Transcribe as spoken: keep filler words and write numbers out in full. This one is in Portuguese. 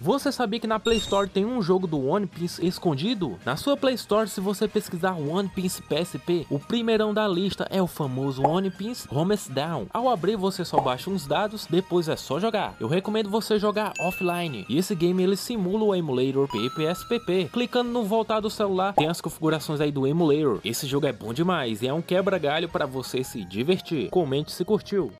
Você sabia que na Play Store tem um jogo do One Piece escondido? Na sua Play Store, se você pesquisar One Piece P S P, o primeirão da lista é o famoso One Piece Homers Down. Ao abrir, você só baixa uns dados, depois é só jogar. Eu recomendo você jogar offline, e esse game ele simula o emulator P P S P P. Clicando no voltar do celular, tem as configurações aí do emulator. Esse jogo é bom demais e é um quebra-galho para você se divertir. Comente se curtiu.